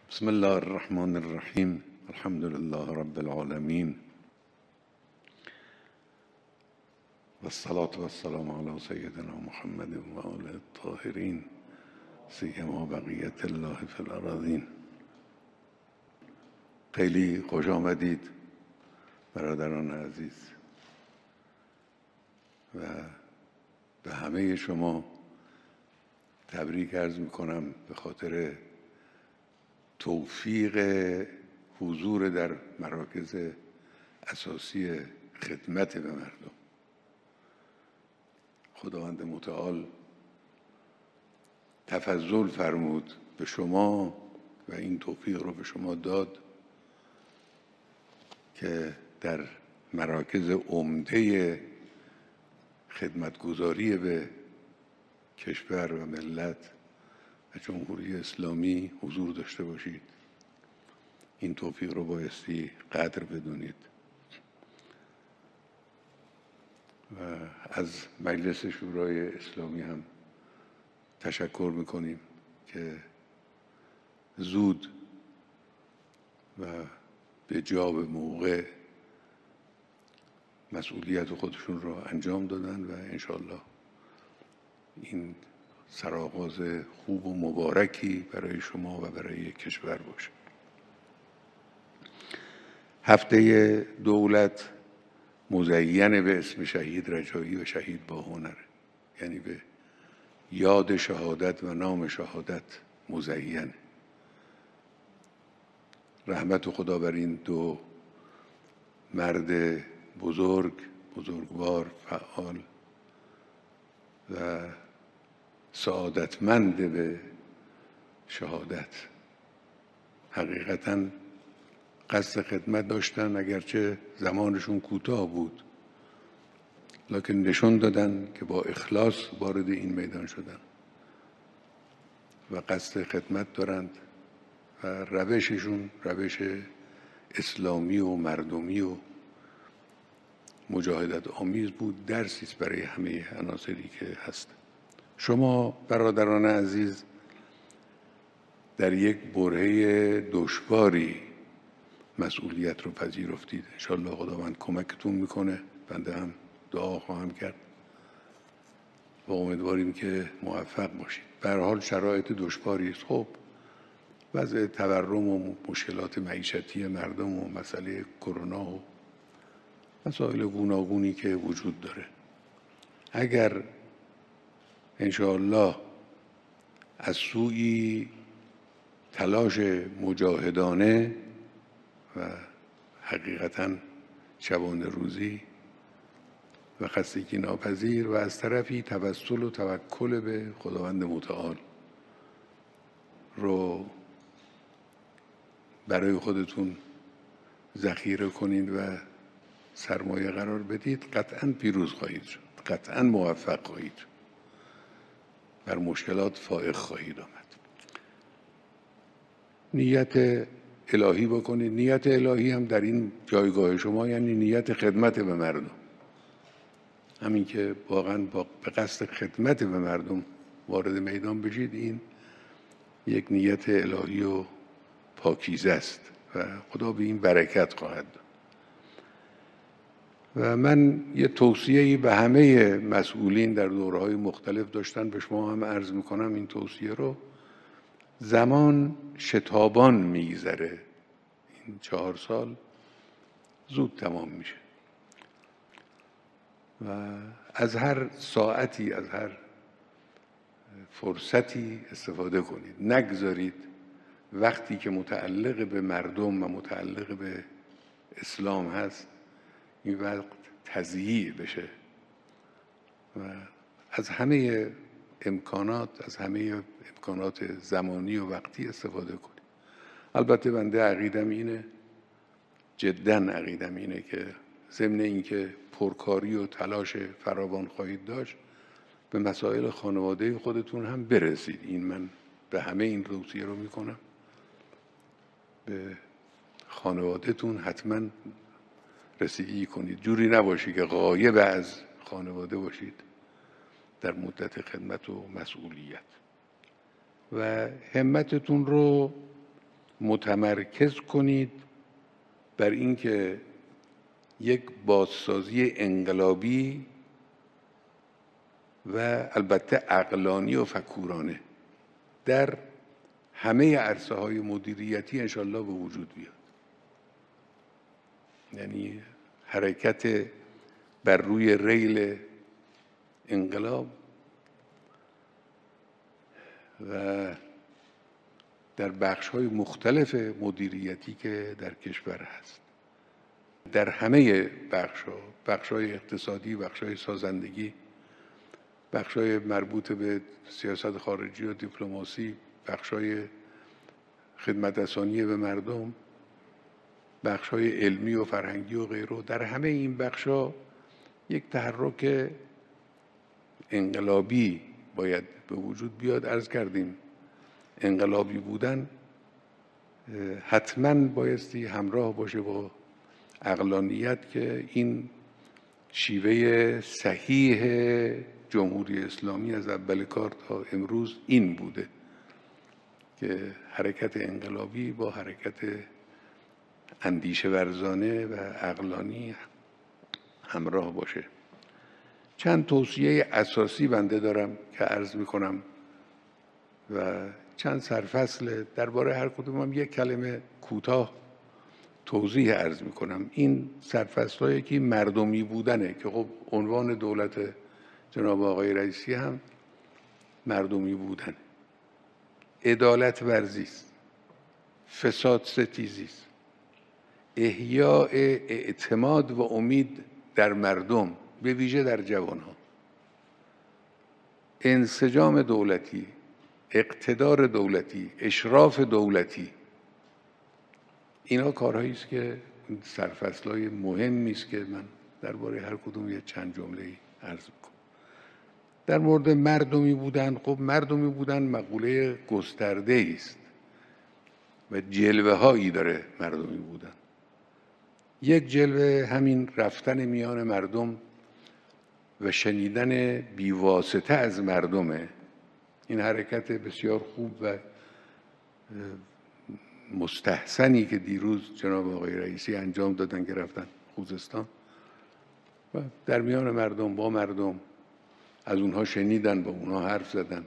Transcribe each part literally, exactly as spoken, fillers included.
بسم الله الرحمن الرحیم. الحمد لله رب العالمین و الصلاة و السلام علی سیدنا محمد و آله الطاهرین سیما بقیت الله فی الارضین. خیلی خوش آمدید برادران عزیز و به همه شما تبریک عرض میکنم به خاطر توفیق حضور در مراکز اساسی خدمت به مردم. خداوند متعال تفضل فرمود به شما و این توفیق رو به شما داد که در مراکز عمده خدمتگزاری به کشور و ملت و جمهوری اسلامی حضور داشته باشید. این توفیق رو بایستی قدر بدونید و از مجلس شورای اسلامی هم تشکر میکنیم که زود و به جا به موقع مسئولیت خودشون رو انجام دادن و انشالله این سرآغاز خوب و مبارکی برای شما و برای کشور باشه. هفته دولت مزین به اسم شهید رجایی و شهید با هنر، یعنی به یاد شهادت و نام شهادت مزین. رحمت خدا بر این دو مرد بزرگ، بزرگوار، فعال و سعادتمند به شهادت. حقیقتاً قصد خدمت داشتن، اگرچه زمانشون کوتاه بود، لکن نشون دادن که با اخلاص وارد این میدان شدن و قصد خدمت دارند و روششون روش اسلامی و مردمی و مجاهدت آمیز بود. درسی است برای همه عناصری که هست. شما برادران عزیز در یک برهه دشواری مسئولیت رو پذیرفتید. انشالله خداوند کمکتون میکنه. بنده هم دعا خواهم کرد و امیدواریم که موفق باشید. به هر حال شرایط دشواری است. خب وضع تورم و مشکلات معیشتی مردم و مسئله کرونا و مسائل گوناگونی که وجود داره، اگر انشاءالله از سوی تلاش مجاهدانه و حقیقتاً شبانه روزی و خستگی ناپذیر و از طرفی توسل و توکل به خداوند متعال رو برای خودتون ذخیره کنید و سرمایه قرار بدید، قطعاً پیروز خواهید شد، قطعاً موفق خواهید شد، بر مشکلات فائق خواهید آمد. نیت الهی بکنید. نیت الهی هم در این جایگاه شما یعنی نیت خدمت به مردم. همین که واقعا با به قصد خدمت به مردم وارد میدان بشید، این یک نیت الهی و پاکیزه است و خدا به این برکت خواهد داد. و من یه توصیه‌ای به همه مسئولین در دوره‌های مختلف داشتن، به شما هم عرض میکنم این توصیه رو. زمان شتابان میگذره، این چهار سال زود تمام میشه و از هر ساعتی، از هر فرصتی استفاده کنید. نگذارید وقتی که متعلق به مردم و متعلق به اسلام هست این وقت تضییع بشه و از همه امکانات از همه امکانات زمانی و وقتی استفاده کنید. البته بنده عقیدم اینه، جداً عقیدم اینه که ضمن اینکه پرکاری و تلاش فراوان خواهید داشت، به مسائل خانواده خودتون هم برسید. این من به همه این توصیه رو میکنم. به خانوادهتون حتما رسیدگی کنید. جوری نباشی که غایب از خانواده باشید در مدت خدمت و مسئولیت و همتتون رو متمرکز کنید بر اینکه یک بازسازی انقلابی و البته عقلانی و فکورانه در همه عرصه های مدیریتی انشالله به وجود بیاد. یعنی حرکت بر روی ریل انقلاب و در بخش‌های مختلف مدیریتی که در کشور هست، در همه بخش‌ها، بخش‌های اقتصادی، بخش‌های سازندگی، بخش‌های مربوط به سیاست خارجی و دیپلماسی، بخش‌های خدمت رسانی به مردم، بخش‌های علمی و فرهنگی و غیره، در همه این بخش‌ها یک تحرک انقلابی باید به وجود بیاد. عرض کردیم انقلابی بودن حتماً بایستی همراه باشه با عقلانیت که این شیوه صحیح جمهوری اسلامی از اول کار تا امروز این بوده که حرکت انقلابی با حرکت اندیشه ورزانه و عقلانی همراه باشه. چند توصیه اساسی بنده دارم که عرض میکنم و چند سرفصل درباره هر کدوم هم یک کلمه کوتاه توضیح عرض میکنم. این سرفصل‌هایی که مردمی بودنه که خب عنوان دولت جناب آقای رئیسی هم مردمی بودن، عدالت ورزی است، فساد ستیزی است، احیاء اعتماد و امید در مردم به ویژه در جوانها، انسجام دولتی، اقتدار دولتی، اشراف دولتی، اینا کارهایی است که سرفصل‌های مهمی است که من درباره هر کدوم یه چند جمله‌ای عرض می‌کنم. در مورد مردمی بودن، خب مردمی بودن مقوله گسترده است و جلوه هایی داره مردمی بودن. یک جلوه همین رفتن میان مردم و شنیدن بیواسطه از مردمه. این حرکت بسیار خوب و مستحسنی که دیروز جناب آقای رئیسی انجام دادن که رفتن خوزستان و در میان مردم با مردم از اونها شنیدن، با اونها حرف زدن.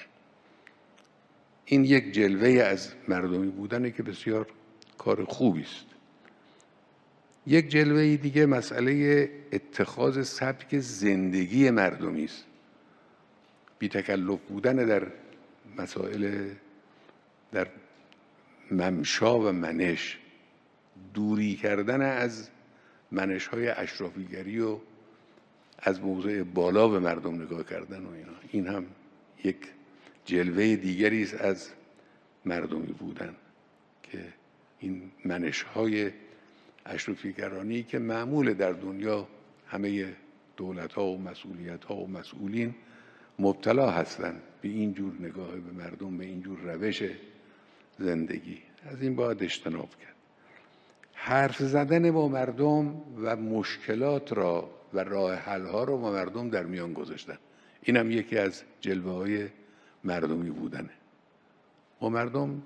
این یک جلوه از مردمی بودنه که بسیار کار خوبی است. یک جلوه دیگه مسئله اتخاذ سبک زندگی مردمی است. بی تکلف بودن در مسائل، در ممشا و منش، دوری کردن از منش‌های اشرافیگری و از موضع بالا به مردم نگاه کردن و اینا، این هم یک جلوه دیگری است از مردمی بودن که این منش‌های اشرافیگرانی که معمول در دنیا همه دولت‌ها و مسئولیت‌ها و مسئولین مبتلا هستند به این جور نگاه به مردم، به این جور روش زندگی. از این باید اجتناب کرد. حرف زدن با مردم و مشکلات را و راه حل‌ها را با مردم در میان گذاشتن، این هم یکی از جلوه‌های مردمی بودنه. با مردم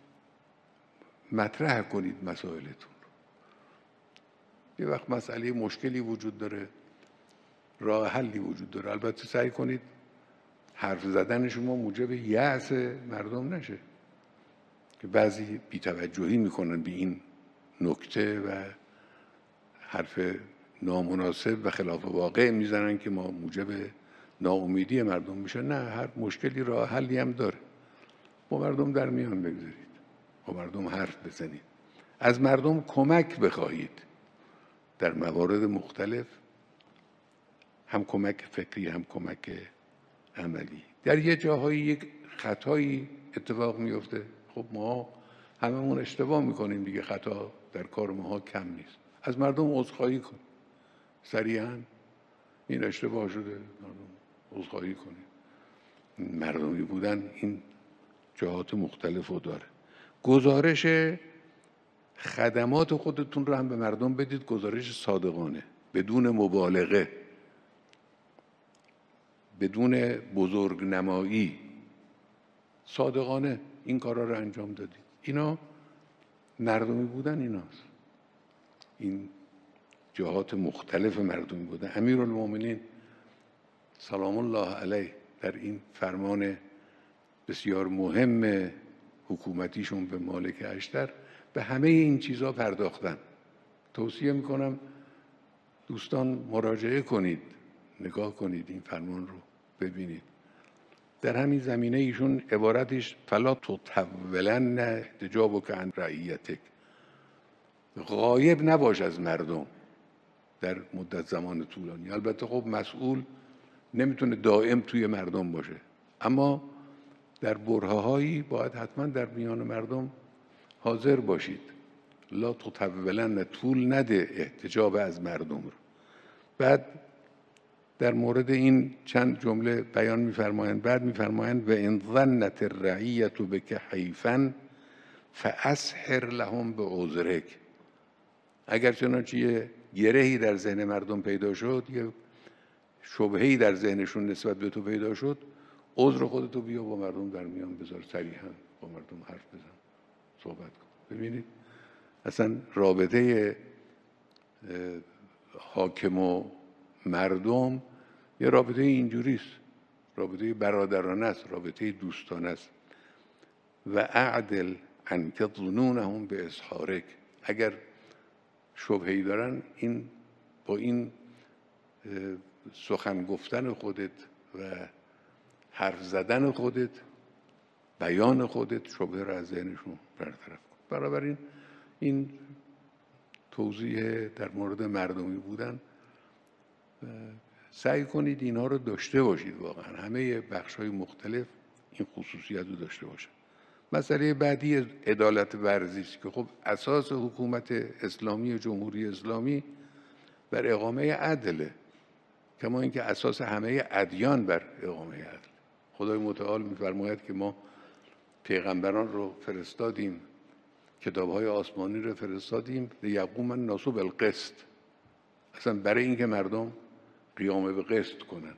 مطرح کنید مسائلتون. یه وقت مسئله مشکلی وجود داره، راه حلی وجود داره، البته سعی کنید حرف زدن شما موجب یأس مردم نشه که بعضی بی‌توجهی میکنن به این نکته و حرف نامناسب و خلاف واقع میزنن که ما موجب ناامیدی مردم میشه. نه، هر مشکلی راه حلی هم داره. با مردم در میان بگذارید، با مردم حرف بزنید، از مردم کمک بخواهید در موارد مختلف، هم کمک فکری هم کمک عملی. در یه جاهایی یک خطایی اتفاق میفته، خب ما هممون اشتباه میکنیم دیگه، خطا در کار ما کم نیست. از مردم عذرخواهی کن، سریعا این اشتباه شده، مردم عذرخواهی کنید. مردمی بودن این جهات مختلف رو داره. گزارش خدمات خودتون رو هم به مردم بدید، گزارش صادقانه، بدون مبالغه، بدون بزرگنمایی، صادقانه این کارا رو انجام دادید. اینا مردمی بودن ایناست، این جهات مختلف مردمی بودن. امیرالمومنین سلام الله علیه در این فرمان بسیار مهم حکومتیشون به مالک اشتر به همه این چیزها پرداختن. توصیه میکنم دوستان مراجعه کنید، نگاه کنید، این فرمان رو ببینید. در همین زمینه ایشون عبارتش فلا تطولن احتجابک عن رعیتک، غایب نباش از مردم در مدت زمان طولانی. البته خب مسئول نمیتونه دائم توی مردم باشه، اما در برهه‌هایی باید حتما در میان مردم حاضر باشید. لا تطولن، طول نده احتجاب از مردم رو. بعد در مورد این چند جمله بیان می‌فرمایند. بعد می‌فرمایند و ان ظنت الرعیة بک حیفا فاسحر لهم بعذرک. اگر چنانچه یه گرهی در ذهن مردم پیدا شد، یه شبهه‌ای در ذهنشون نسبت به تو پیدا شد، عذر خودتو بیا با مردم در میان بذار، صریحاً با مردم حرف بزن، صحبت کن. ببینید اصلا رابطه حاکم و مردم یه رابطه اینجوریست، رابطه برادرانه است، رابطه دوستانه است. و اعدل عنک ظنونهم باسحارک. اگر شبهه‌ای دارن، این با این سخن گفتن خودت و حرف زدن خودت، بیان خودت، شبهه را از ذهنشون برطرف کن. بنابراین این توضیح در مورد مردمی بودن، سعی کنید اینها رو داشته باشید. واقعا همه بخش‌های مختلف این خصوصیت رو داشته باشن. مسئله بعدی عدالت ورزی است که خب اساس حکومت اسلامی و جمهوری اسلامی بر اقامه عدله، کما اینکه اساس همه ادیان بر اقامه عدل. خدای متعال می‌فرماید که ما پیغمبران رو فرستادیم، کتاب‌های آسمانی رو فرستادیم لیقوم الناس بالقسط، اصلا برای اینکه مردم قیام به قسط کنن،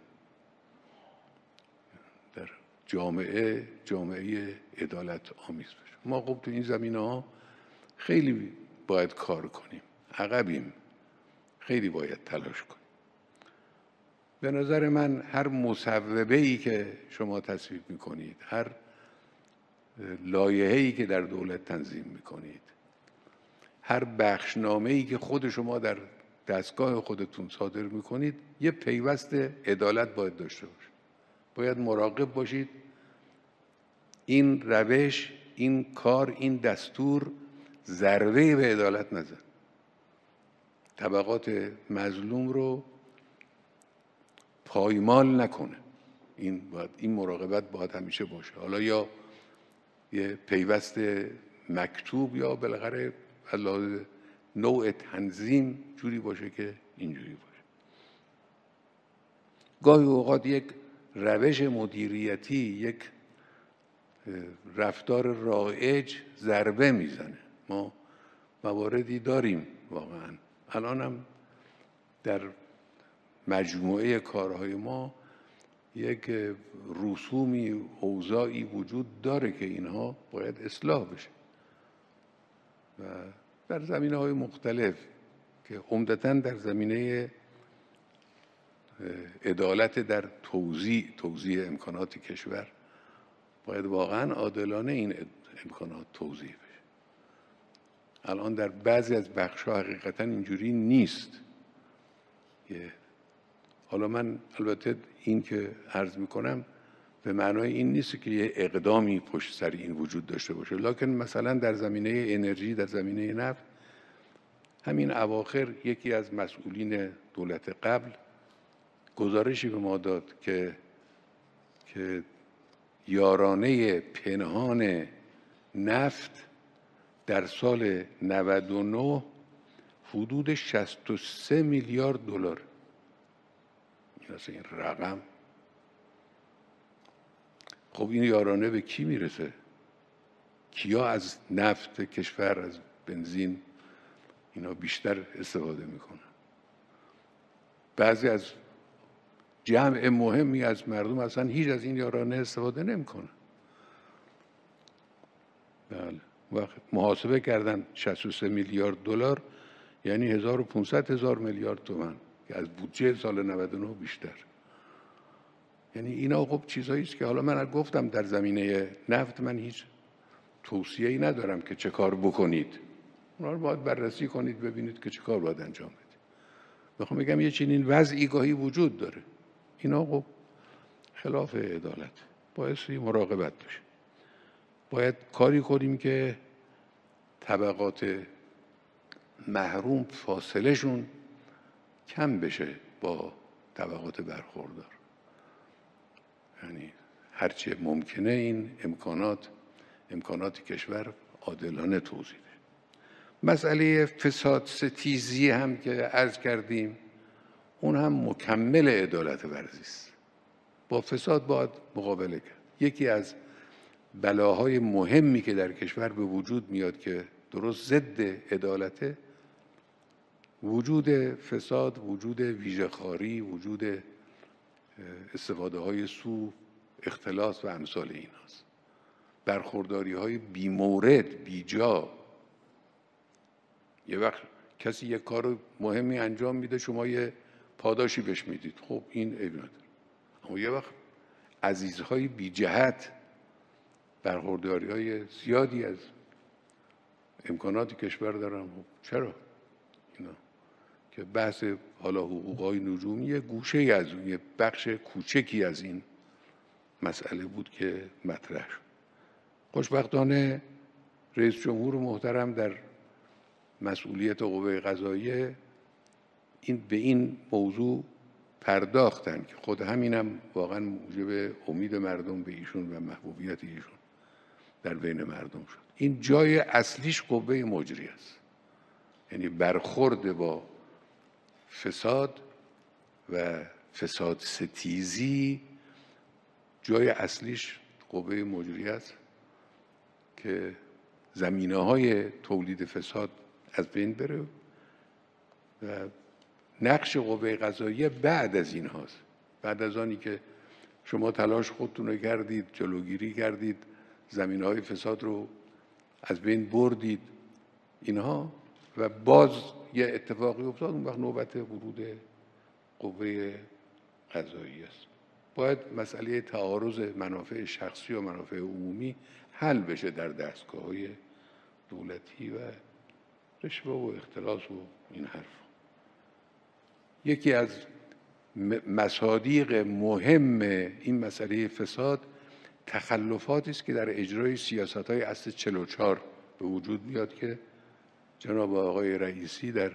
در جامعه جامعه عدالت آمیز بشه. ما خب تو این زمینه‌ها خیلی باید کار کنیم، عقبیم، خیلی باید تلاش کنیم. به نظر من هر مصوبه‌ای که شما تصویب می‌کنید، هر لایحه‌ای که در دولت تنظیم می‌کنید، هر بخشنامه‌ای که خود شما در دستگاه خودتون صادر می‌کنید، یه پیوست عدالت باید داشته باشه. باید مراقب باشید این روش، این کار، این دستور ضربه به عدالت نزن، طبقات مظلوم رو پایمال نکنه. این باید، این مراقبت باید همیشه باشه. حالا یا یه پیوست مکتوب یا بالاخره از نوع تنظیم جوری باشه که اینجوری باشه. گاهی اوقات یک روش مدیریتی، یک رفتار رایج ضربه میزنه. ما مواردی داریم واقعا. الان هم در مجموعه کارهای ما یک رسومی، اوضاعی وجود داره که اینها باید اصلاح بشه و در زمینه‌های مختلف که عمدتاً در زمینه عدالت در توزیع توزیع امکانات کشور باید واقعاً عادلانه این امکانات توزیع بشه. الان در بعضی از بخش‌ها حقیقتاً اینجوری نیست. حالا من البته این که عرض میکنم به معنای این نیست که یه اقدامی پشت سر این وجود داشته باشه، لکن مثلا در زمینه انرژی، در زمینه نفت، همین اواخر یکی از مسئولین دولت قبل گزارشی به ما داد که که یارانه پنهان نفت در سال نود و نه حدود شصت و سه میلیارد دلار. این رقم، خب این یارانه به کی میرسه؟ کیا از نفت کشور، از بنزین اینا بیشتر استفاده میکنن؟ بعضی از جمع مهمی از مردم اصلا هیچ از این یارانه استفاده نمیکنن. بله، وقت محاسبه کردن شصت و سه میلیارد دلار یعنی هزار و پانصد هزار میلیارد تومان که از بودجه سال نود و نه بیشتر. یعنی اینا خب چیزایی است که حالا من گفتم در زمینه نفت من هیچ توصیه‌ای ندارم که چه کار بکنید. اونا رو باید بررسی کنید ببینید که چه کار باید انجام بدید. بخوام بگم یه چنین وضعی گاهی وجود داره. اینا خب خلاف عدالت. بایستی مراقبت باشه. باید کاری کنیم که طبقات محروم فاصله شون کم بشه با طبقات برخوردار. یعنی هرچه ممکنه این امکانات امکانات کشور عادلانه توزیع بشه. مسئله فساد ستیزی هم که عرض کردیم اون هم مکمل عدالت ورزی است. با فساد باید مقابله کرد. یکی از بلاهای مهمی که در کشور به وجود میاد که درست ضد عدالته، وجود فساد، وجود ویژه‌خواری، وجود استفاده های سو، اختلاس و امثال این هست. برخورداری های بی مورد، بی جا. یه وقت کسی یه کار مهمی انجام میده شما یه پاداشی بهش میدید، خب این عیب نداره. اما یه وقت عزیزهای بی جهت برخورداری های زیادی از امکانات کشور دارن. خب چرا؟ اینا که بحث حالا حقوقهای نجومی یه گوشه از اون، یه بخش کوچکی از این مسئله بود که مطرح شد. خوشبختانه رئیس جمهور محترم در مسئولیت قوه قضاییه این به این موضوع پرداختن که خود همینم واقعا موجب امید مردم به ایشون و محبوبیت ایشون در بین مردم شد. این جای اصلیش قوه مجری است. یعنی برخورد با فساد و فساد ستیزی جای اصلیش قوه مجری است که زمینه‌های تولید فساد از بین بره و نقش قوه قضاییه بعد از این هاست. بعد از آنی که شما تلاش خودتون رو کردید، جلوگیری کردید، زمینه‌های فساد رو از بین بردید اینها و باز یه اتفاقی افتاد، اون وقت نوبت ورود قوه قضاییه است. باید مسئله تعارض منافع شخصی و منافع عمومی حل بشه در دستگاه‌های دولتی و رشوه و اختلاس و این حرف. یکی از مصادیق مهم این مسئله فساد تخلفاتی است که در اجرای سیاست‌های اصل چهل و چهار به وجود میاد که جناب آقای رئیسی در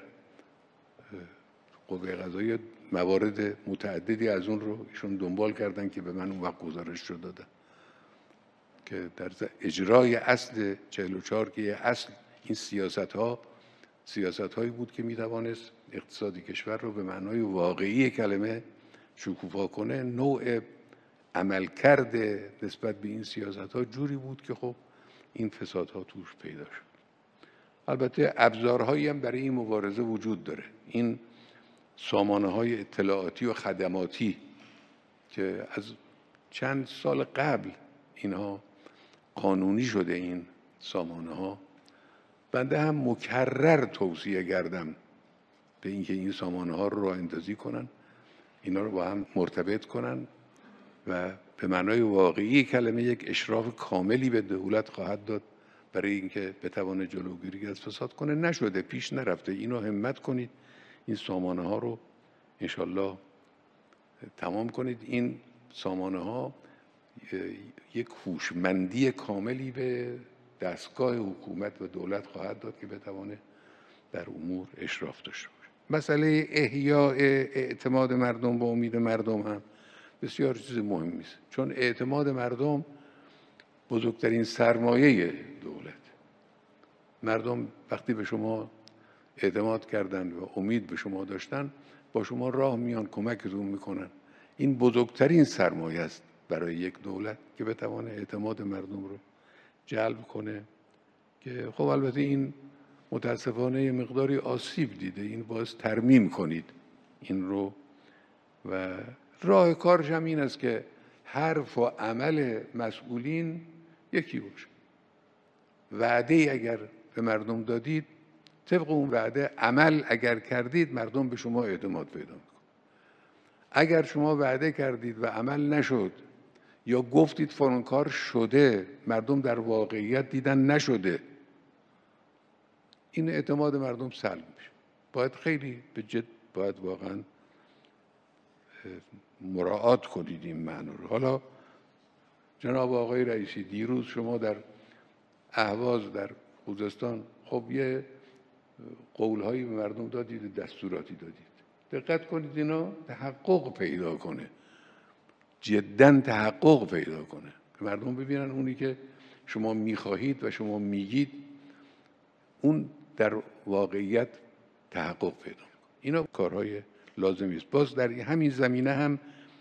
قوه قضاییه موارد متعددی از اون رو ایشون دنبال کردن که به من اون وقت گزارش رو دادن که در اجرای اصل چهل و چهار که اصل این سیاست‌ها سیاست‌هایی بود که می‌توانست اقتصادی کشور رو به معنای واقعی کلمه شکوفا کنه. نوع عملکرد نسبت به این سیاست‌ها جوری بود که خب این فسادها توش پیدا شد. البته ابزارهایی هم برای این مبارزه وجود داره. این سامانه‌های اطلاعاتی و خدماتی که از چند سال قبل اینها قانونی شده، این سامانه‌ها، بنده هم مکرر توصیه کردم به اینکه این سامانه‌ها رو راه اندازی کنن، اینا رو با هم مرتبط کنن و به معنای واقعی کلمه یک اشراف کاملی به دولت خواهد داد برای اینکه بتونه جلوگیری از فساد کنه. نشده، پیش نرفته. اینو همت کنید، این سامانه‌ها رو انشالله تمام کنید. این سامانه‌ها یک هوشمندی کاملی به دستگاه حکومت و دولت خواهد داد که بتونه در امور اشراف داشته باشه. مسئله احیاء اعتماد مردم با امید مردم هم بسیار چیز مهمی است، چون اعتماد مردم بزرگترین سرمایه دولت. مردم وقتی به شما اعتماد کردن و امید به شما داشتن، با شما راه میان، کمکتون میکنن. این بزرگترین سرمایه است برای یک دولت که بتونه اعتماد مردم رو جلب کنه که خب البته این متاسفانه یه مقداری آسیب دیده. این باعث ترمیم کنید این رو و راه کارش هم این است که حرف و عمل مسئولین یکی باشه. وعده اگر به مردم دادید، طبق اون وعده عمل اگر کردید، مردم به شما اعتماد پیدا میکنن. اگر شما وعده کردید و عمل نشد یا گفتید فلان کار شده، مردم در واقعیت دیدن نشده، این اعتماد مردم سلب میشه. باید خیلی به جد باید واقعا مراعات کنید این معنی رو. حالا جناب آقای رئیسی، دیروز شما در اهواز در خوزستان خب یه قولهایی به مردم دادید، دستوراتی دادید. دقت کنید اینا تحقق پیدا کنه، جداً تحقق پیدا کنه که مردم ببینن اونی که شما میخواهید و شما میگید اون در واقعیت تحقق پیدا کنه. اینا کارهای لازمی است. باز در همین زمینه هم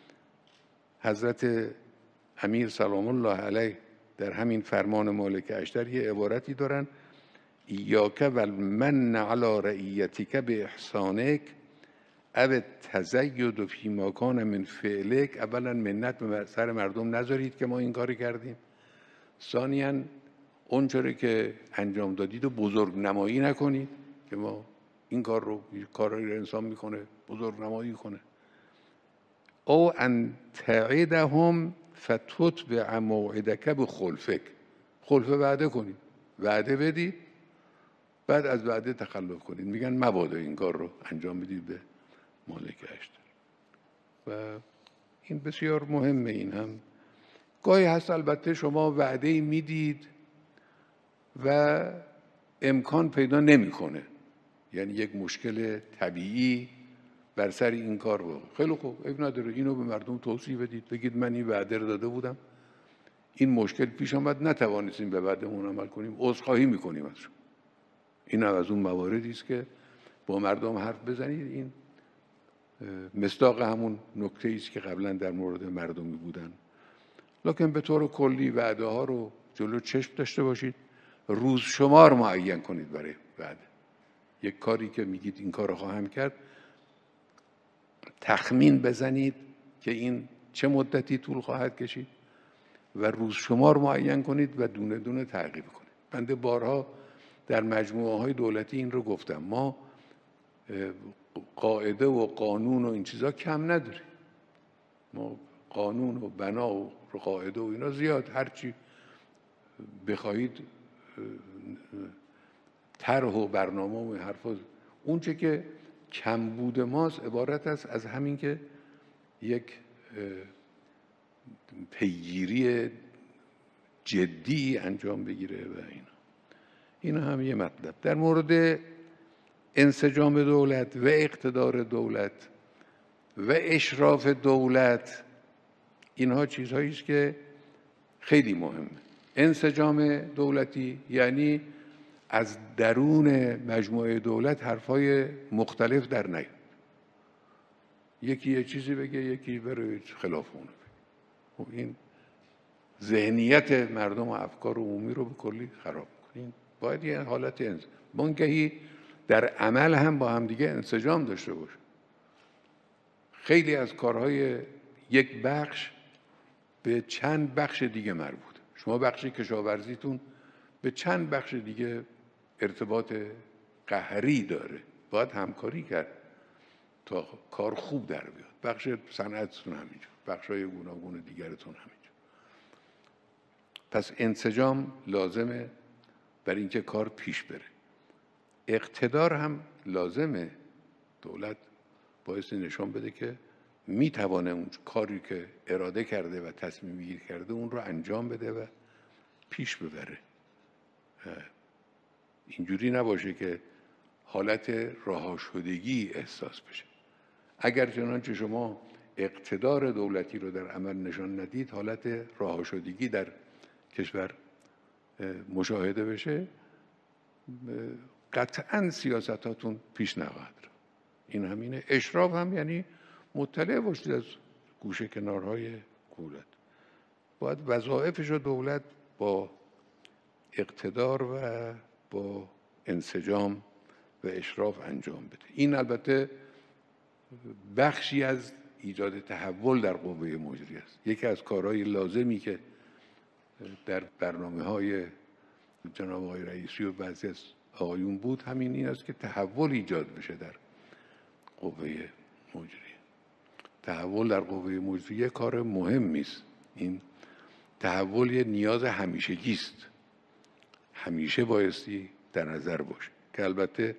حضرت امیر سلام الله علیه در همین فرمان مالک اشتر یه عبارتی دارن: ایاک و المن علی رعیتک به احسانک او تزید فی ما کان من فعلک. اولا منت به سر مردم نذارید که ما این کاری کردیم. ثانیاً اونچوری که انجام دادید و بزرگ نمایی نکنید که ما این کار رو کاری رو انسان میکنه بزرگ نمایی کنه. او ان تعدهم فتتبع موعدک بخلفک. خلف وعده کنید، وعده بدید، بعد از وعده تخلف کنید. میگن مبادا این کار رو انجام بدید به مالک اشتر. و این بسیار مهمه. این هم گاهی هست البته شما وعده میدید و امکان پیدا نمیکنه، یعنی یک مشکل طبیعی بر سر این کار واقع. خیلی خوب، عیب نداره، اینو به مردم توضیح بدید، بگید من این وعده رو داده بودم، این مشکل پیش آمد، نتوانستیم به وعدهمون عمل کنیم، عذرخواهی میکنیم از شما. این از اون مواردی است که با مردم حرف بزنید. این مصداق همون نکته است که قبلا در مورد مردمی بودن. لکن به طور کلی وعده ها رو جلو چشم داشته باشید، روز شمار معین کنید برای وعده. یک کاری که میگید این کار رو خواهم کرد، تخمین بزنید که این چه مدتی طول خواهد کشید و روز شمار معین کنید و دونه دونه تعقیب کنید. بنده بارها در مجموعه های دولتی این رو گفتم، ما قاعده و قانون و این چیزا کم نداریم. ما قانون و بنا و قاعده و اینا زیاد، هرچی بخواهید طرح و برنامه و حرفا. اون چه که کمبود ماست عبارت است از همین که یک پیگیری جدی انجام بگیره و اینا. اینا هم یه مطلب. در مورد انسجام دولت و اقتدار دولت و اشراف دولت، اینها چیزهایی است که خیلی مهمه. انسجام دولتی یعنی از درون مجموعه دولت حرفای مختلف در نیاد. یکی یه چیزی بگه، یکی بره خلاف اونه بگه. این ذهنیت مردم و افکار عمومی رو به کلی خراب می‌کنه. باید یه حالت انسجام، منگهی در عمل هم با هم دیگه انسجام داشته باشه. خیلی از کارهای یک بخش به چند بخش دیگه مربوطه. شما بخش کشاورزیتون به چند بخش دیگه ارتباط قهری داره، باید همکاری کرد تا کار خوب در بیاد. بخش صنعتتون همینجور، بخش‌های گوناگون دیگرتون همینجور. پس انسجام لازمه برای اینکه کار پیش بره. اقتدار هم لازمه. دولت باعث نشان بده که میتوانه اون کاری که اراده کرده و تصمیم گیری کرده اون رو انجام بده و پیش ببره. اینجوری نباشه که حالت رها شدگی احساس بشه. اگر چنانچه شما اقتدار دولتی رو در عمل نشان ندید، حالت رها شدگی در کشور مشاهده بشه، قطعاً سیاستاتون پیش نخواهد رفت. این همینه. اشراف هم یعنی مطلع باشید از گوشه کنارهای دولت. باید وظایفش رو دولت با اقتدار و با انسجام و اشراف انجام بده. این البته بخشی از ایجاد تحول در قوه مجریه است. یکی از کارهای لازمی که در برنامه‌های جناب آقای رئیسی و بعضی از آقایون بود، همین این است که تحول ایجاد بشه در قوه مجریه. تحول در قوه مجریه کار مهمی است. این تحول یه نیاز همیشگی است، همیشه بایستی در نظر باشه که البته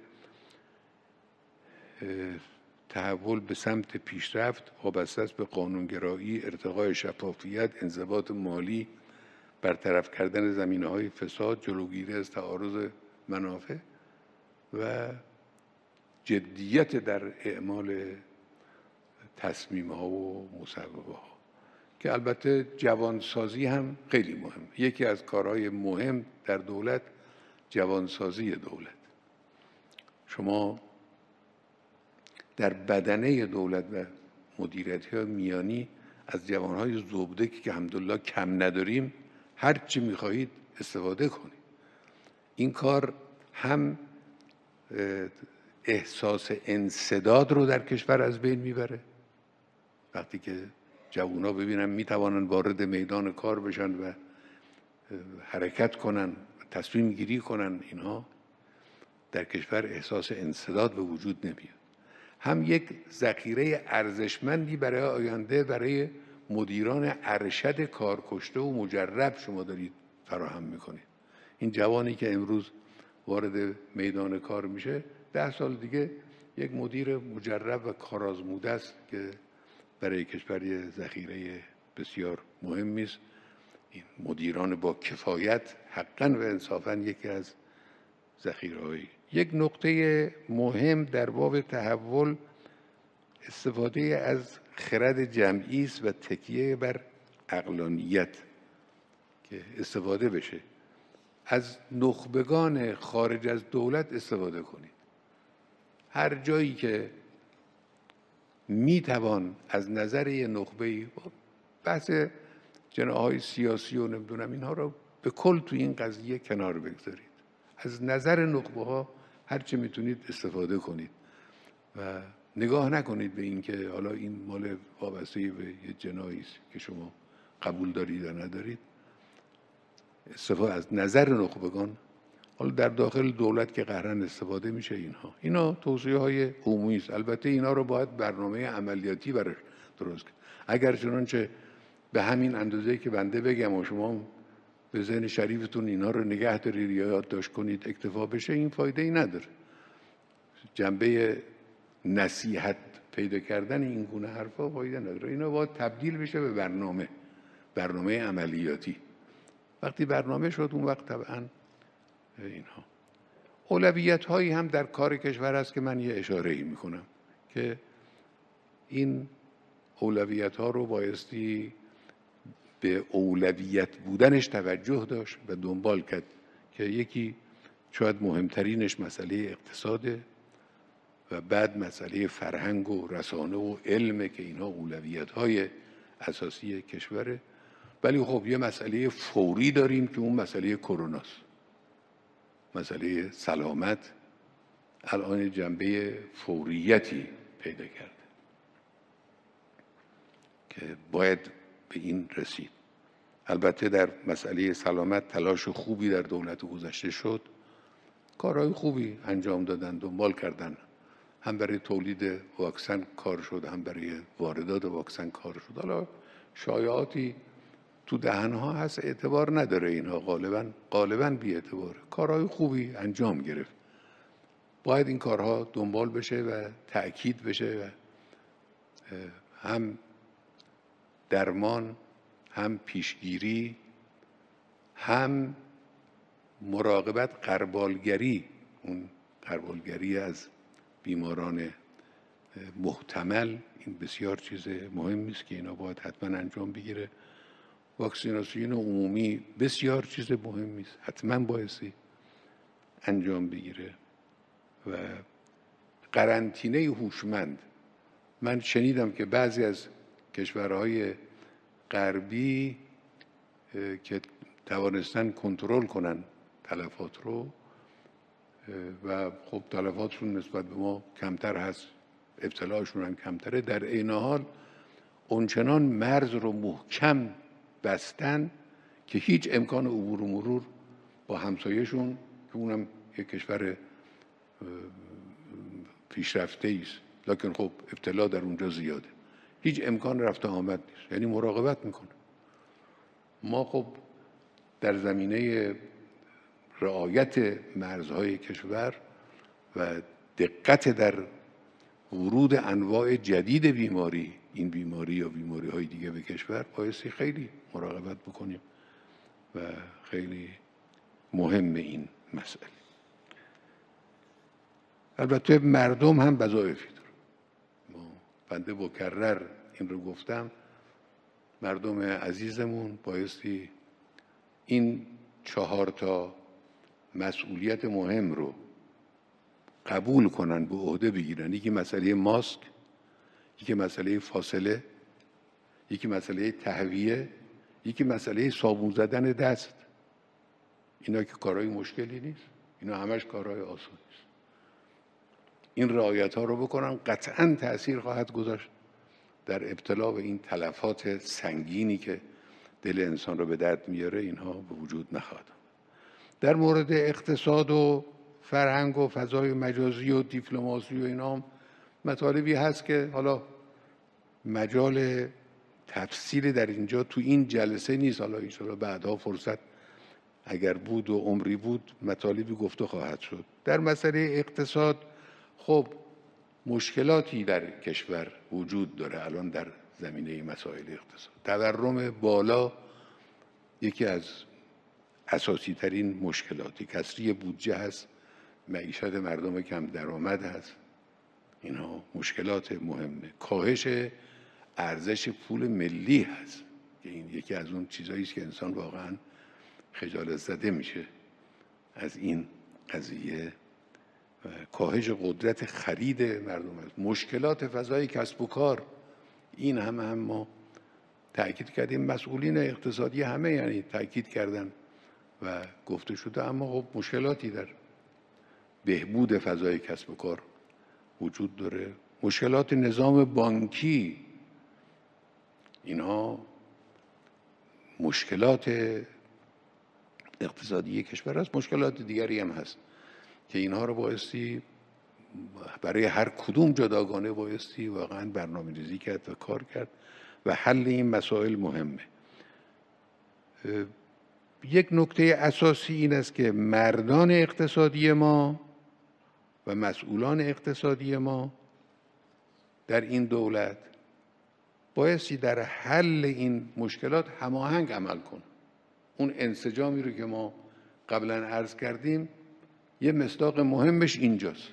تحول به سمت پیشرفت وابسته است به قانونگرایی، ارتقای شفافیت، انضباط مالی، برطرف کردن زمینه‌های فساد، جلوگیری از تعارض منافع و جدیت در اعمال تصمیم‌ها و مصوبه‌ها، که البته جوانسازی هم خیلی مهم. یکی از کارهای مهم در دولت جوانسازی دولت. شما در بدنه دولت و مدیریت‌های میانی از جوانهای زوبدکی که الحمدلله کم نداریم هر چی می‌خواهید استفاده کنید. این کار هم احساس انسداد رو در کشور از بین میبره. وقتی که جوونا ببینن میتوانن وارد میدان کار بشن و حرکت کنن، تصمیم گیری کنن، اینها در کشور احساس انسداد به وجود نمیاد. هم یک ذخیره ارزشمندی برای آینده برای مدیران ارشد کارکشته و مجرب شما دارید فراهم میکنید. این جوانی که امروز وارد میدان کار میشه ده سال دیگه یک مدیر مجرب و کارآزموده است که برای کشور یه ذخیره بسیار مهمی است. این مدیران با کفایت حقاً و انصافاً یکی از ذخیره‌های. یک نقطه مهم در باب تحول استفاده از خرد جمعی است و تکیه بر عقلانیت که استفاده بشه. از نخبگان خارج از دولت استفاده کنید. هر جایی که میتوان از نظر یه نخبه‌ای، بحث جناح‌های سیاسی و نمیدونم اینها رو به کل تو این قضیه کنار بگذارید. از نظر نخبه‌ها هر چه میتونید استفاده کنید و نگاه نکنید به این که حالا این مال وابسته به یه جناحی است که شما قبول دارید یا ندارید. استفاده از نظر نخبگان، حالا در داخل دولت که قهرن استفاده میشه اینها اینا توصیه های عمومی است. البته اینا رو باید برنامه عملیاتی براش درست کنید. اگر چنانچه به همین اندازه‌ای که بنده بگم و شما به ذهن شریفتون اینا رو نگه دارید یا یادداشت کنید اکتفا بشه، این فایده ای نداره. جنبه نصیحت پیدا کردن این گونه حرفا فایده نداره. اینا باید تبدیل بشه به برنامه برنامه عملیاتی. وقتی برنامه شد اون وقت طبعا اینها اولویت هایی هم در کار کشور هست که من یه اشاره ای میکنم که این اولویت ها رو بایستی به اولویت بودنش توجه داشت و دنبال کرد که یکی شاید مهمترینش مسئله اقتصاده و بعد مسئله فرهنگ و رسانه و علم که اینها اولویت های اساسی کشوره. ولی خب یه مسئله فوری داریم که اون مسئله کروناست. مسئله سلامت الان جنبه فوریتی پیدا کرده که باید به این رسید. البته در مسئله سلامت تلاش خوبی در دولت گذشته شد، کارهای خوبی انجام دادن، دنبال کردن، هم برای تولید واکسن کار شد، هم برای واردات واکسن کار شد. حالا شایعاتی تو دهنها هست، اعتبار نداره اینها، غالبا غالبا بی اعتباره. کارهای خوبی انجام گرفت، باید این کارها دنبال بشه و تأکید بشه و هم درمان، هم پیشگیری، هم مراقبت، غربالگری، اون غربالگری از بیماران محتمل، این بسیار چیز مهمی است که اینا باید حتما انجام بگیره. واکسیناسیون عمومی بسیار چیز مهمی است، حتما بایستی انجام بگیره. و قرنطینه هوشمند، من شنیدم که بعضی از کشورهای غربی که توانستن کنترل کنن تلفات رو و خب تلفاتشون نسبت به ما کمتر هست، ابتلاعشون هم کمتره، در عین حال اونچنان مرز رو محکم بستن که هیچ امکان عبور و مرور با همسایه‌شون که اونم یک کشور پیشرفته است، لکن خب ابتلا در اونجا زیاده، هیچ امکان رفت و آمد نیست، یعنی مراقبت میکنه. ما خب در زمینه رعایت مرزهای کشور و دقت در ورود انواع جدید بیماری، این بیماری یا بیماری های دیگه به کشور، بایستی خیلی مراقبت بکنیم و خیلی مهم این مسئله. البته مردم هم وظایفی داره. ما بنده مکرر این رو گفتم، مردم عزیزمون بایستی این چهار تا مسئولیت مهم رو قبول کنن، به عهده بگیرن. یکی مسئله ماسک، یکی مسئله فاصله، یکی مسئله تهویه، یکی مسئله صابون زدن دست. اینا که کارهای مشکلی نیست، اینا همش کارهای آسانی است. این رعایت ها رو بکنن، قطعاً تأثیر خواهد گذاشت در ابتلا به این تلفات سنگینی که دل انسان رو به درد میاره، اینها به وجود نخواهد. در مورد اقتصاد و فرهنگ و فضای مجازی و دیپلماسی و اینا هم مطالبی هست که حالا مجال تفصیل در اینجا تو این جلسه نیست. حالا ان شاءالله بعدها فرصت اگر بود و عمری بود مطالبی گفته خواهد شد. در مسئله اقتصاد خب مشکلاتی در کشور وجود داره الان در زمینه مسائل اقتصاد. تورم بالا یکی از اساسی ترین مشکلاتی، کسری بودجه هست، معیشت مردم کم درآمد هست، اینها مشکلات مهمه. کاهش ارزش پول ملی هست که این یکی از اون چیزایی است که انسان واقعا خجالت زده میشه از این قضیه. و کاهش قدرت خرید مردم هست. مشکلات فضای کسب و کار، این همه هم ما تأکید کردیم، مسئولین اقتصادی همه یعنی تأکید کردن و گفته شده، اما خب مشکلاتی در بهبود فضای کسب و کار وجود داره. مشکلات نظام بانکی، اینها مشکلات اقتصادی کشور است. مشکلات دیگری هم هست که اینها رو بایستی برای هر کدوم جداگانه بایستی واقعا برنامه‌ریزی کرد و کار کرد و حل این مسائل مهمه. یک نکته اساسی این است که مردان اقتصادی ما و مسئولان اقتصادی ما در این دولت بایستی در حل این مشکلات هماهنگ عمل کنن. اون انسجامی رو که ما قبلا عرض کردیم یه مصداق مهمش اینجاست،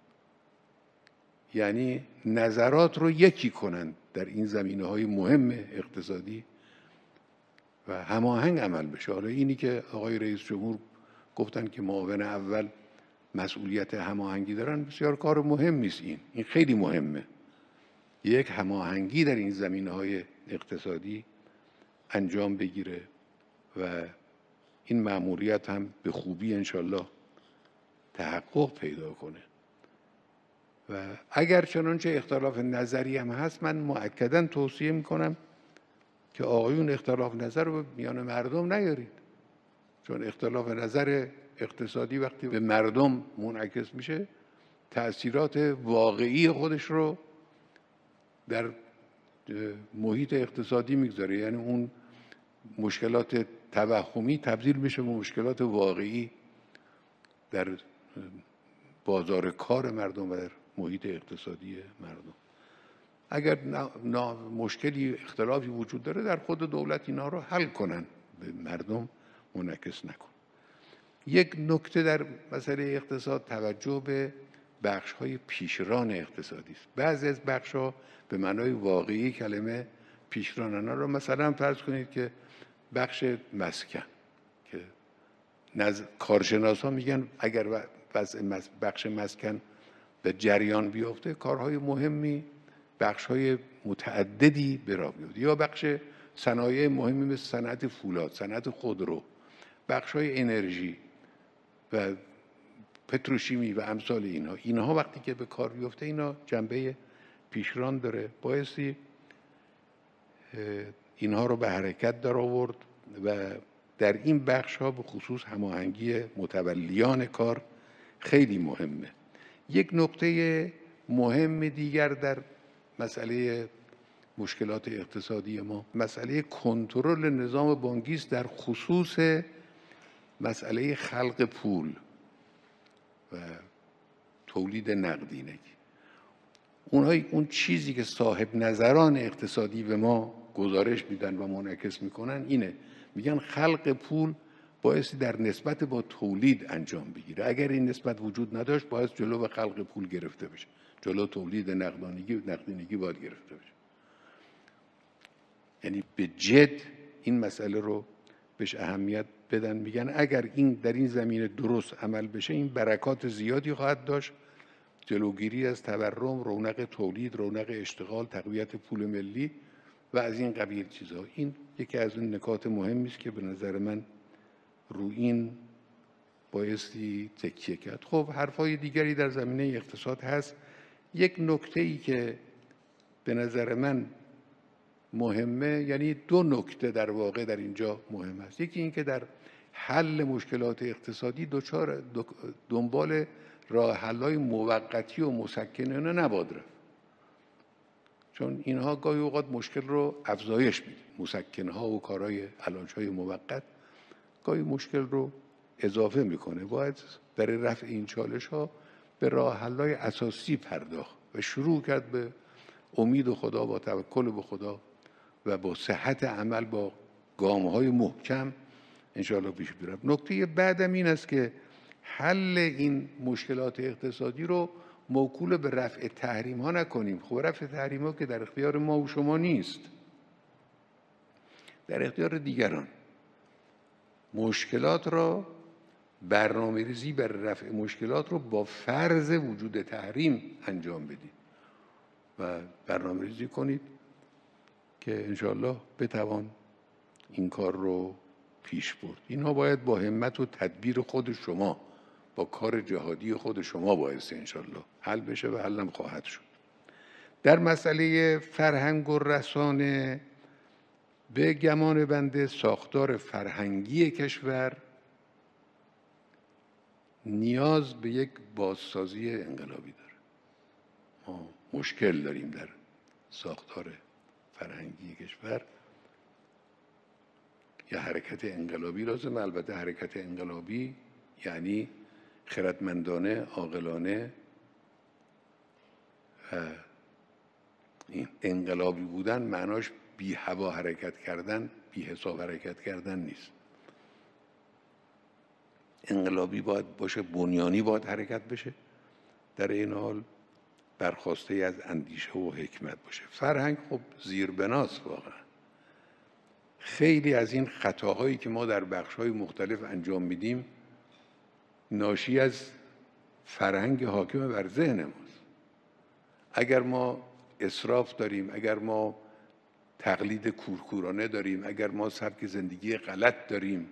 یعنی نظرات رو یکی کنن در این زمینه‌های مهم اقتصادی و هماهنگ عمل بشه. حالا اینی که آقای رئیس جمهور گفتن که معاون اول مسئولیت هماهنگی دارن، بسیار کار مهمی است. این این خیلی مهمه، یک هماهنگی در این زمینه‌های اقتصادی انجام بگیره و این مأموریت هم به خوبی انشالله تحقق پیدا کنه. و اگر چنانچه اختلاف نظری هم هست، من مؤکداً توصیه میکنم که آقایون اختلاف نظر رو به میان مردم نیارید، چون اختلاف نظر اقتصادی وقتی به مردم منعکس میشه تأثیرات واقعی خودش رو در محیط اقتصادی میگذاره، یعنی اون مشکلات توهمی تبدیل میشه به مشکلات واقعی در بازار کار مردم و در محیط اقتصادی مردم. اگر مشکلی اختلافی وجود داره در خود دولت اینا رو حل کنن، به مردم منعکس نکن. یک نکته در مسئله اقتصاد توجه به بخش‌های پیشران اقتصادی است. بعضی از بخش‌ها به معنای واقعی کلمه پیشرانن رو مثلا فرض کنید که بخش مسکن که نزد کارشناسان میگن اگر بخش مسکن به جریان بیفته کارهای مهمی، بخش‌های متعددی به راه میفته، یا بخش صنایع مهمی مثل صنعت فولاد، صنعت خودرو، بخش‌های انرژی و پتروشیمی و امثال اینها. اینها وقتی که به کار بیفته اینا جنبه پیشران داره، بایستی اینها رو به حرکت در آورد و در این بخش ها به خصوص هماهنگی متولیان کار خیلی مهمه. یک نکته مهم دیگر در مسئله مشکلات اقتصادی ما مسئله کنترل نظام بانکی است در خصوص مسئله خلق پول و تولید نقدینگی. اونها اون چیزی که صاحب نظران اقتصادی به ما گزارش میدن و منعکس میکنن اینه، میگن خلق پول بایستی در نسبت با تولید انجام بگیره. اگر این نسبت وجود نداشت باید جلو به خلق پول گرفته بشه، جلو تولید نقدینگی نقدینگی باید گرفته بشه. یعنی به جد این مسئله رو بهش اهمیت بدن. میگن اگر این در این زمینه درست عمل بشه این برکات زیادی خواهد داشت، جلوگیری از تورم، رونق تولید، رونق اشتغال، تقویت پول ملی و از این قبیل چیزها. این یکی از اون نکات مهمی است که به نظر من رو این بایستی تکیه کرد. خب حرفای دیگری در زمینه اقتصاد هست. یک نکته‌ای که به نظر من مهمه، یعنی دو نکته در واقع در اینجا مهم است. یکی این که در حل مشکلات اقتصادی دوچار دنبال راه حل‌های موقتی و مسکنانه نباید رفت، چون اینها گاهی اوقات مشکل رو افزایش میده. مسکن‌ها و کارهای علاج‌های موقت گاهی مشکل رو اضافه میکنه. باید برای رفع این چالش‌ها به راه حل‌های اساسی پرداخت و شروع کرد به امید خدا، با توکل به خدا و با صحت عمل، با گام‌های محکم انشاءالله پیش بریم. نکته بعدم این است که حل این مشکلات اقتصادی رو موکول به رفع تحریم ها نکنیم. خب رفع تحریم ها که در اختیار ما و شما نیست، در اختیار دیگران. مشکلات را برنامه ریزی بر رفع مشکلات رو با فرض وجود تحریم انجام بدید و برنامه ریزی کنید که انشاءالله بتوان این کار رو پیش برد. اینها باید با همت و تدبیر خود شما، با کار جهادی خود شما باعث انشاءالله حل بشه و حل هم خواهد شد. در مسئله فرهنگ و رسانه، به گمان بنده ساختار فرهنگی کشور نیاز به یک بازسازی انقلابی داره. ما مشکل داریم در ساختار فرهنگی کشور. یا حرکت انقلابی لازم. البته حرکت انقلابی یعنی خردمندانه، عاقلانه. این انقلابی بودن معناش بی هوا حرکت کردن، بی حساب حرکت کردن نیست. انقلابی باید باشه، بنیانی باید حرکت بشه، در این حال برخواسته از اندیشه و حکمت باشه. فرهنگ خب زیربناست واقعا. خیلی از این خطاهایی که ما در بخش‌های مختلف انجام میدیم ناشی از فرهنگ حاکم بر ذهن ماست. اگر ما اسراف داریم، اگر ما تقلید کورکورانه داریم، اگر ما سبک زندگی غلط داریم،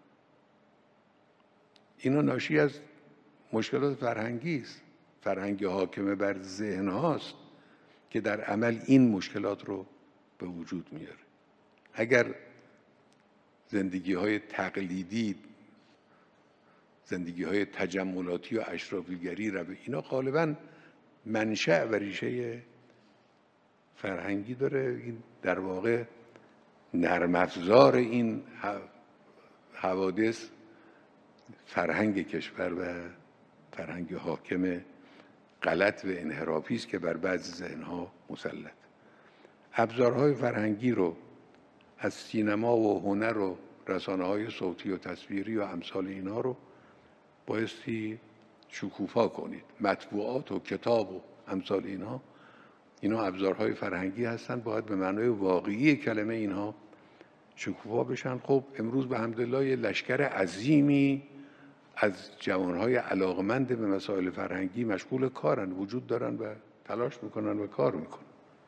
اینا ناشی از مشکلات فرهنگی است. فرهنگ حاکم بر ذهن هاست که در عمل این مشکلات رو به وجود میاره. اگر زندگی های تقلیدی، زندگی های تجملاتی و اشرافیگری رو، اینا غالباً منشأ و ریشه فرهنگی داره. این در واقع نرم افزار این حوادث فرهنگ کشور و فرهنگ حاکم غلط و انحرافی است که بر بعضی ذهن‌ها مسلط. ابزارهای فرهنگی رو از سینما و هنر و رسانه‌های صوتی و تصویری و امثال اینها رو بایستی شکوفا کنید. مطبوعات و کتاب و امثال اینها، اینا ابزارهای فرهنگی هستند، باید به معنای واقعی کلمه اینها شکوفا بشن. خب امروز به حمدالله یه لشکر عظیمی از جوانهای علاقمند به مسائل فرهنگی مشغول کارن، وجود دارن و تلاش میکنن و کار میکنن.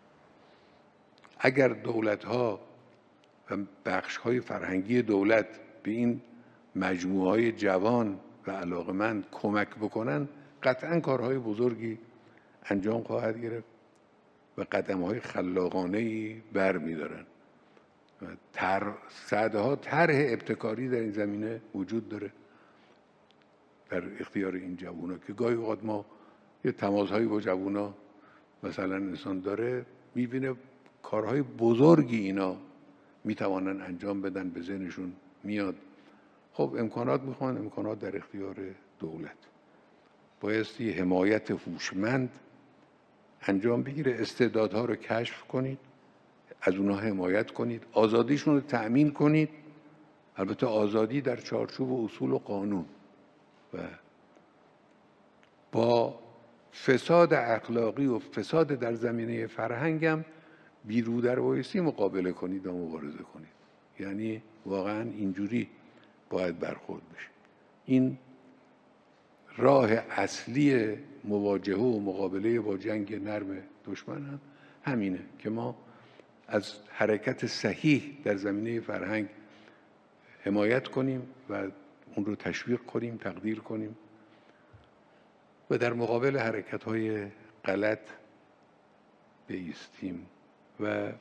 اگر دولت‌ها و بخش‌های فرهنگی دولت به این مجموعه‌های جوان و علاقمند کمک بکنن، قطعاً کارهای بزرگی انجام خواهد گرفت و قدم‌های خلاقانه‌ای برمی‌دارن تر صدها طرح ابتکاری در این زمینه وجود داره در اختیار این جوونا که گاهی اوقات ما یه تماس‌هایی با جوونا مثلا انسان داره، میبینه کارهای بزرگی اینا میتوانن انجام بدن، به ذهنشون میاد. خب امکانات میخوان، امکانات در اختیار دولت، بایستی حمایت هوشمند انجام بگیره، استعدادها رو کشف کنید، از اونها حمایت کنید، آزادیشون رو تأمین کنید، البته آزادی در چارچوب و اصول و قانون، و با فساد اخلاقی و فساد در زمینه فرهنگم بی‌رودربایستی مقابله کنید و مبارزه کنید. یعنی واقعا اینجوری باید برخورد بشه. این راه اصلی مواجهه و مقابله با جنگ نرم دشمن هم همینه که ما از حرکت صحیح در زمینه فرهنگ حمایت کنیم و اون رو تشویق کنیم، تقدیر کنیم و در مقابل حرکت‌های غلط بایستیم. و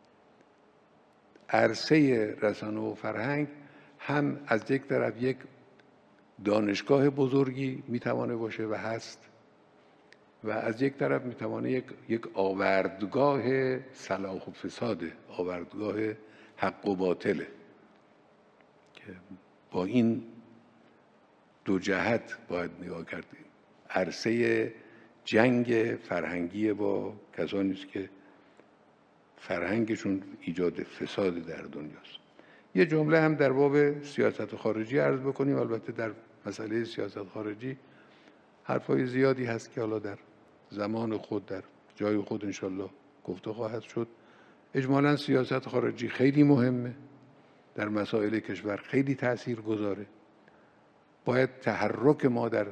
عرصه رسانه و فرهنگ هم از یک طرف یک دانشگاه بزرگی میتوانه باشه و هست، و از یک طرف میتوانه یک یک آوردگاه صلاح و فساده، آوردگاه حق و باطله که با این دو جهت باید نگاه کردیم. عرصه جنگ فرهنگی با کسانی است که فرهنگشون ایجاد فساد در دنیاست. یه جمله هم در باب سیاست خارجی عرض بکنیم. البته در مسئله سیاست خارجی حرفای زیادی هست که حالا در زمان خود در جای خود انشالله گفته خواهد شد. اجمالاً سیاست خارجی خیلی مهمه، در مسائل کشور خیلی تأثیر گذاره. باید تحرک ما در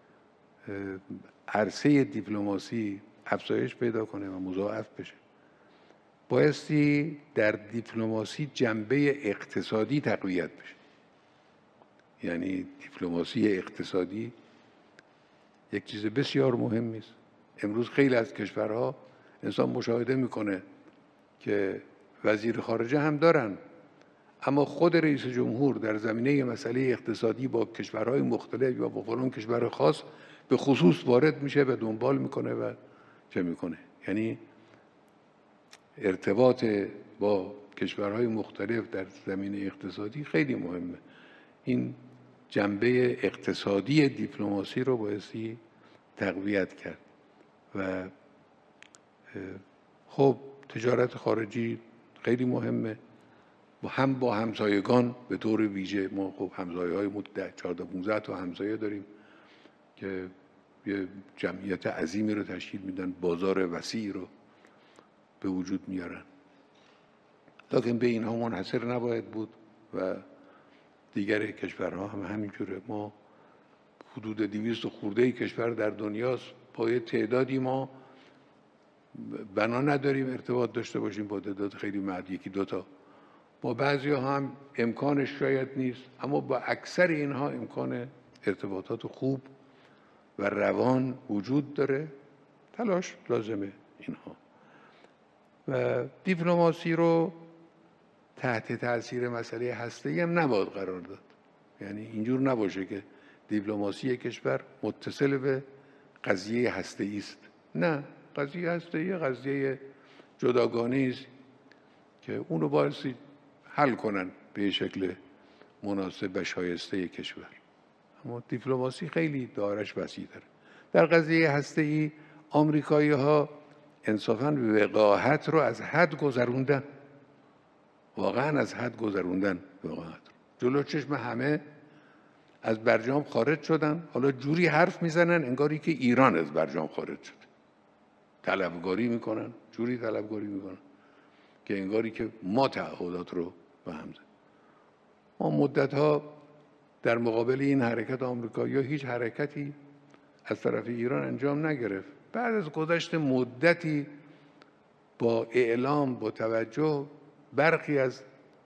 عرصه دیپلماسی افزایش پیدا کنه و مضاعف بشه. بایستی در دیپلماسی جنبه اقتصادی تقویت بشه. یعنی دیپلماسی اقتصادی یک چیز بسیار مهمی است. امروز خیلی از کشورها انسان مشاهده میکنه که وزیر خارجه هم دارن، اما خود رئیس جمهور در زمینه مسئله اقتصادی با کشورهای مختلف یا با فلان کشور خاص به خصوص وارد میشه و دنبال میکنه و چه میکنه. یعنی ارتباط با کشورهای مختلف در زمینه اقتصادی خیلی مهمه. این جنبه اقتصادی دیپلماسی رو بایستی تقویت کرد. و خب تجارت خارجی خیلی مهمه، هم با همسایگان به طور ویژه. ما خب همسایه‌های چهارده پانزده تا همسایه داریم که یه جمعیت عظیمی رو تشکیل میدن، بازار وسیعی رو به وجود میارن. لکن به اینها منحصر نباید بود و دیگر کشورها هم همینجوره. ما حدود دویست و خورده کشور در دنیاست، با یه تعدادی ما بنا نداریم ارتباط داشته باشیم با تعداد خیلی محدود، یکی دوتا. با بعضی ها هم امکانش شاید نیست، اما با اکثر اینها امکان ارتباطات خوب و روان وجود داره. تلاش لازمه اینها. و دیپلماسی رو تحت تاثیر مسئله هسته‌ای هم نباید قرار داد. یعنی اینجور نباشه که دیپلماسی کشور متصل به قضیه هسته‌ای است. نه، قضیه هسته‌ای قضیه جداگانه است که اون رو باید حل کنن به شکل مناسب و شایسته کشور. اما دیپلماسی خیلی دایره‌اش وسیع‌تره. در قضیه هسته‌ای آمریکایی‌ها انصافاً وقاحت رو از حد گذروندن. واقعاً از حد گذروندن وقاحت. جلو چشم همه از برجام خارج شدن. حالا جوری حرف میزنن انگاری که ایران از برجام خارج شد. طلبکاری میکنن، جوری طلبکاری میکنن که انگاری که ما تعهدات رو به هم زدیم. ما مدت‌ها در مقابل این حرکت آمریکایی‌ها هیچ حرکتی از طرف ایران انجام نگرفت. بعد از گذشت مدتی با اعلام، با توجه، برخی از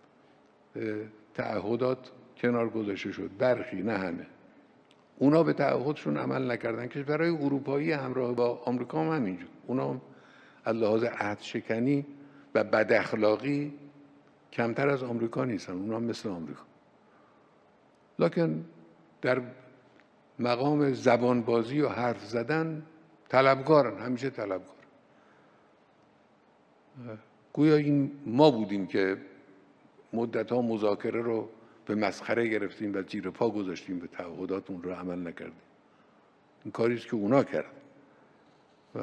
تعهدات کنار گذاشته شد. برخی، نه همه. اونا به تعهدشون عمل نکردن. کشورهای اروپایی همراه با آمریکا هم همینجور. اونا هم از لحاظ عهد شکنی و بد اخلاقی کمتر از آمریکا نیستن، اونا هم مثل آمریکا، لکن در مقام زبان بازی و حرف زدن طلبکارن، همیشه طلبکار. گویا این ما بودیم که مدت‌ها مذاکره رو به مسخره گرفتیم و زیر پا گذاشتیم، به تعهداتون رو عمل نکردیم. این کاری است که اونا کرد. و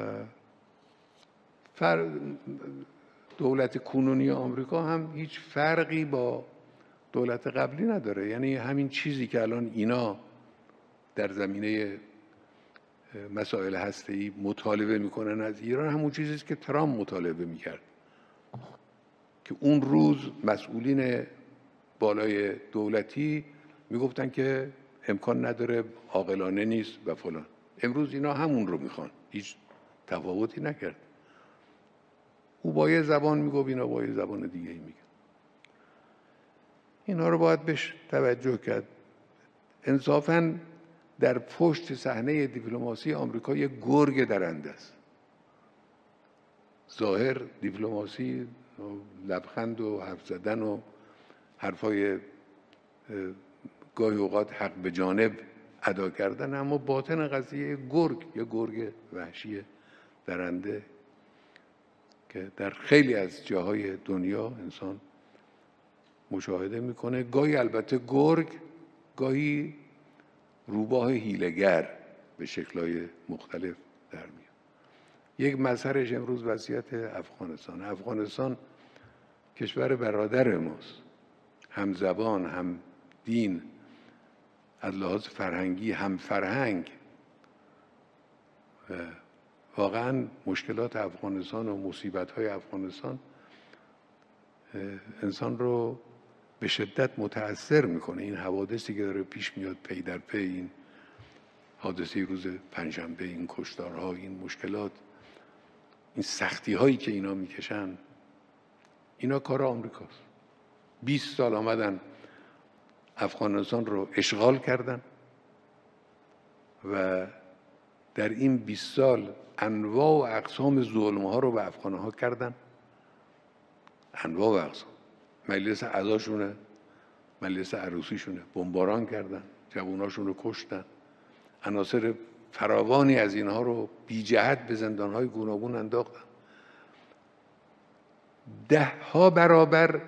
فر... دولت کنونی آمریکا هم هیچ فرقی با دولت قبلی نداره. یعنی همین چیزی که الان اینا در زمینه مسائل هسته‌ای مطالبه میکنن از ایران، همون چیزی است که ترامپ مطالبه میکرد، که اون روز مسئولین بالای دولتی میگفتن که امکان نداره، عاقلانه نیست و فلان. امروز اینا همون رو میخوان، هیچ تفاوتی نکرد. او با یه زبان میگفت، اینا با یه زبان دیگه ای میگن. اینا رو باید بهش توجه کرد. انصافاً در پشت صحنه دیپلماسی آمریکا یک گرگ درنده است. ظاهر دیپلماسی لبخند و حرف زدن و حرفای گاهی اوقات حق به جانب ادا کردن، اما باطن قضیه گرگ، یا گرگ وحشی درنده که در خیلی از جاهای دنیا انسان مشاهده میکنه. گاهی البته گرگ، گاهی روباه حیله‌گر به شکل‌های مختلف در میاد. یک مظهرش امروز وضعیت افغانستان. افغانستان کشور برادر ماست، هم زبان، هم دین، از لحاظ فرهنگی هم فرهنگ. واقعا مشکلات افغانستان و مصیبت‌های افغانستان انسان رو به شدت متأثر میکنه. این حوادثی که داره پیش میاد پی در پی، این حادثه روز پنجشنبه، این کشتارها، این مشکلات، این سختی هایی که اینا میکشن، اینا کار آمریکاست. بیست سال آمدن افغانستان رو اشغال کردن و در این بیست سال انواع و اقسام ظلم ها رو به افغان ها کردن. انواع و اقسام. مجلس عزاشونه، مجلس عروسیشونه بمباران کردن، جواناشون رو کشتن. عناصر فراوانی از اینها رو بی جهت به زندانهای گوناگون انداختن. ده ها برابر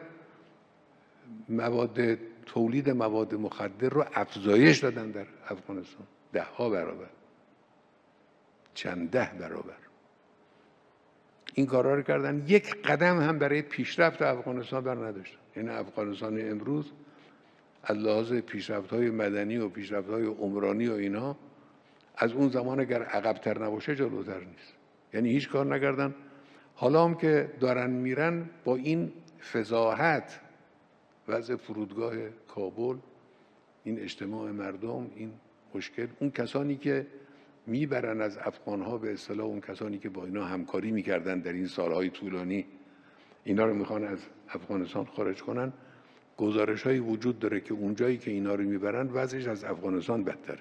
مواد تولید مواد مخدر رو افزایش دادن در افغانستان. ده ها برابر، چند ده برابر این کارا رو کردن. یک قدم هم برای پیشرفت افغانستان بر نداشتن. یعنی افغانستان امروز از لحاظ پیشرفت‌های مدنی و پیشرفت‌های عمرانی و اینا از اون زمان اگر عقب‌تر نباشه جلوتر نیست. یعنی هیچ کار نکردن. حالا هم که دارن میرن با این فضاحت، وضع فرودگاه کابل، این اجتماع مردم، این مشکل، اون کسانی که میبرن از افغانها، به اصطلاح اون کسانی که با اینا همکاری میکردن در این سالهای طولانی، اینا رو میخوان از افغانستان خارج کنن. گزارش هایی وجود داره که اونجایی که اینا رو میبرن وضعش از افغانستان بدتره.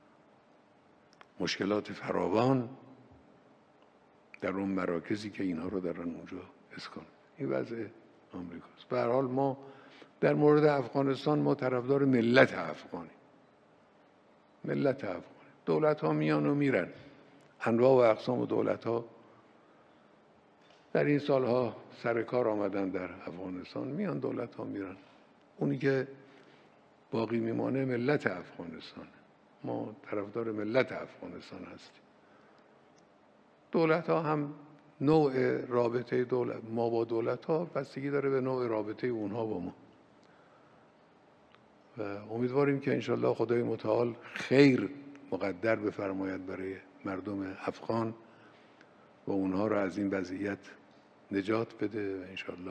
مشکلات فراوان در اون مراکزی که اینها رو دارن اونجا اسکان. این وضع آمریکاست. به هر حال ما در مورد افغانستان ما طرفدار ملت افغانی. ملت افغانی. دولت ها میان و میرن. انواع و اقسام دولت ها در این سالها سر کار آمدن در افغانستان، میان دولت ها میرن. اونی که باقی میمانه ملت افغانستان. ما طرفدار ملت افغانستان هستیم. دولت ها هم نوع رابطه دولت ما با دولت ها بستگی داره به نوع رابطه اونها با ما. و امیدواریم که انشالله خدای متعال خیر مقدر بفرماید برای مردم افغان و اونها را از این وضعیت نجات بده و انشالله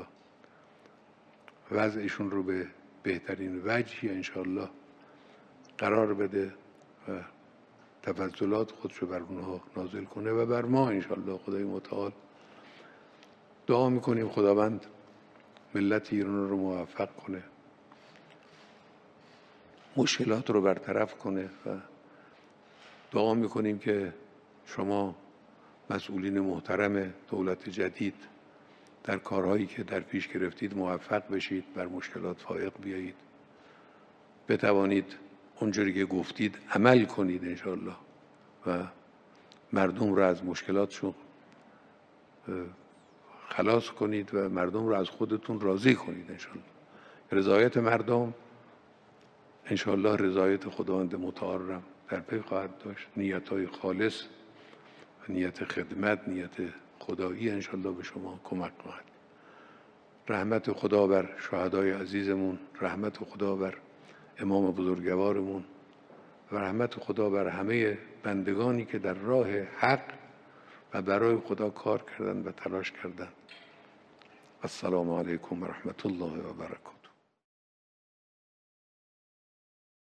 وضعشون رو به بهترین وجهی انشالله قرار بده و تفضلات خودش رو بر اونها نازل کنه و بر ما انشالله. خدای متعال دعا میکنیم خداوند ملت ایران رو موفق کنه، مشکلات رو برطرف کنه و دعا میکنیم که شما مسئولین محترم دولت جدید در کارهایی که در پیش گرفتید موفق بشید، بر مشکلات فائق بیایید، بتوانید اونجوری که گفتید عمل کنید انشاءالله و مردم را از مشکلاتشون خلاص کنید و مردم را از خودتون راضی کنید انشاءالله. رضایت مردم انشاءالله رضایت خداوند متعال را در پی خواهد داشت. نیت‌های خالص و نیت خدمت، نیت خدایی انشاءالله به شما کمک خواهد. رحمت خدا بر شهدای عزیزمون، رحمت خدا بر امام بزرگوارمون و رحمت خدا بر همه بندگانی که در راه حق و برای خدا کار کردند و تلاش کردند. السلام علیکم و رحمت الله و برکاته.